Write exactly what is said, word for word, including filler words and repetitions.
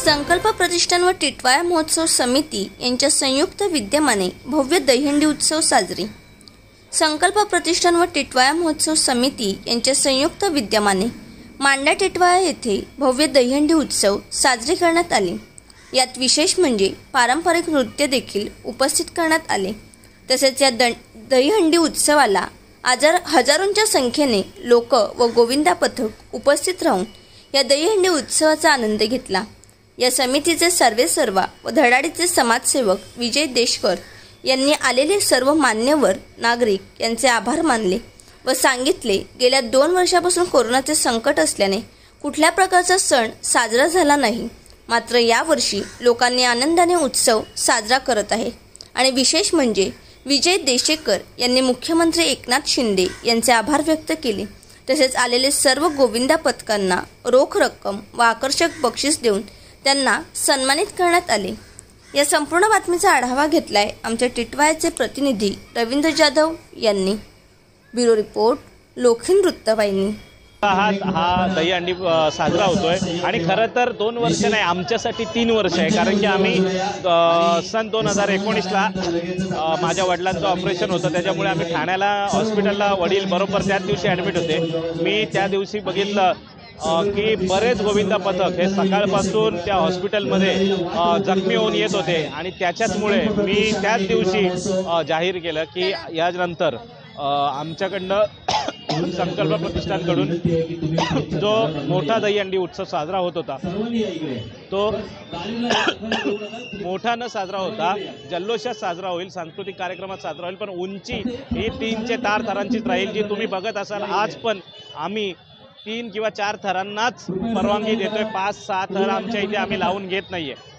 संकल्प प्रतिष्ठान व टिटवाळा महोत्सव समिती यांच्या संयुक्त विद्यमाने भव्य दहीहंडी उत्सव साजरी। संकल्प प्रतिष्ठान व टिटवाळा महोत्सव समिती यांच्या संयुक्त विद्यमाने मांडा टिटवाळा येथे भव्य दहीहंडी उत्सव साजरे करण्यात आले। यात विशेष म्हणजे पारंपरिक नृत्य देखील उपस्थित करण्यात आले। तसेच या दहीहंडी उत्सवाला हजार हजारोंच्या संख्येने लोक व गोविंदा पथक उपस्थित राहून या दहीहंडी उत्सवाचा आनंद घेतला। या समितीचे सर्वेसर्वा व धडाडीचे समाजसेवक विजय देशकर यांनी आलेले सर्व मान्यवर नागरिक यांचे आभार मानले व सांगितले, गेल्या दोन वर्षापासून कोरोनाचे संकट असल्याने कुठल्या प्रकारचा सण साजरा झाला नाही, मात्र यावर्षी लोकांनी आनंदाने उत्सव साजरा करत आहे। आणि विशेष म्हणजे विजय देशकर यांनी मुख्यमंत्री एकनाथ शिंदे यांचे आभार व्यक्त केले। तसेच आलेले सर्व गोविंदा पथकांना रोख रक्कम व आकर्षक बक्षीस देऊन त्यांना सन्मानित करण्यात आले। या संपूर्ण बातमीचा आढावा घेतलाय आमचे टिटवाळ्याचे प्रतिनिधी रवींद्र जाधव यांनी। ब्युरो रिपोर्ट लोखिन वृत्तवाहिनी। हा हा दहीहंडी साजरा होतोय आणि खरं तर दोन वर्ष नाही, आमच्यासाठी तीन वर्ष आहे। कारण की आम्ही सन दोन हजार एकोणीसला माझ्या वडिलांचं ऑपरेशन होतं, त्याच्यामुळे आम्ही ठाण्याला हॉस्पिटलला वडील बरोबर त्याच दिवशी ॲडमिट होते। मी त्या दिवशी बघितलं की बरेच गोविंदा पथक हे सकाळपासून त्या हॉस्पिटलमध्ये जखमी होऊन येत होते आणि त्याच्याचमुळे मी त्याच दिवशी जाहीर केलं की यानंतर आमच्याकडनं संकल्प प्रतिष्ठानकडून जो मोठा दहीहंडी उत्सव साजरा होत होता तो मोठा न साजरा होता जल्लोषात साजरा होईल, सांस्कृतिक कार्यक्रमात साजरा होईल, पण उंची ही तीनचे तार थरांचीच राहील। जी तुम्ही बघत असाल आज पण आम्ही तीन किंवा चार थरांनाच परवानगी देतोय, पाच सहा थर आमच्या इथे आम्ही लावून घेत नाहीये।